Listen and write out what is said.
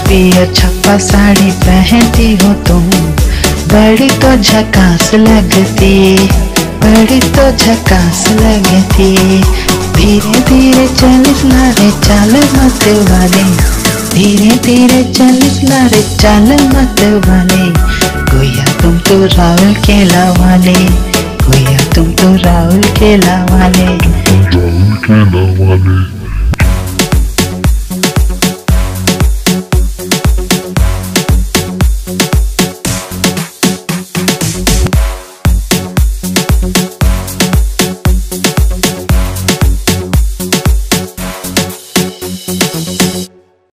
पियर छप्पा साड़ी पहनती हो तुम, बड़ी तो झकास लगती, बड़ी तो झकास लगती। धीरे धीरे चलिस रे चाल मत वाले, धीरे धीरे चलिस रे चाल मत वाले। गोया तुम तो राहुल केला वाले, गोया तुम तो राहुल केला वाले, राहुल केला वाले।